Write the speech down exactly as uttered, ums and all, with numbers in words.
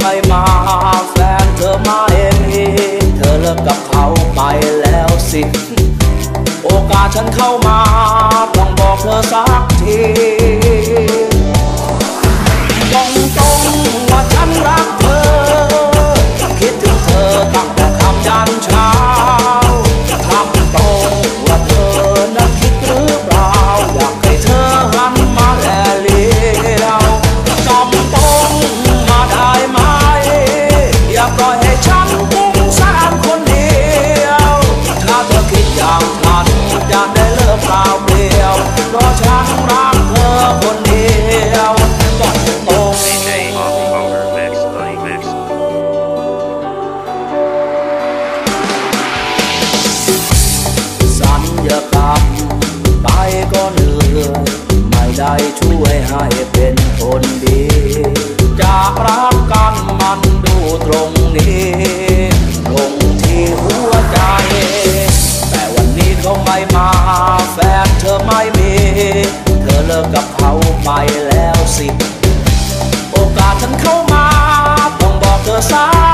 ไม่มาแฟนเธอไม่มีเธอเลิกกับเขาไปแล้วสิโอกาสฉันเข้ามาต้องบอกเธอสักทีตรงตรงว่าฉันรักเธอคิดถึงเธอตั้งแต่ค่ำยันเช้าทำตรงว่าเธอนั้นคิดหรือเปล่าอยากให้เธอหันมาแลเลี้ยวจำตรงมาได้ไหมอย่าปล่อยให้ฉันฟุ้งซ่านคนเดียวถ้าเธอคิดอย่างนั้นจะได้เลิกข่าวเปลี่ยวเพราะฉันรักเธอคนเดียวต้องตรงสัญญากรรมไปก็เหนื่อยไม่ได้ช่วยให้เป็นคนดีจากรักกันมันดูตรงนี้ตรงที่หัวใจแต่วันนี้เขาไม่มาแฟนเธอไม่มีเธอเลิกกับเขาไปแล้วสิโอกาสฉันเข้ามาต้องบอกเธอซะ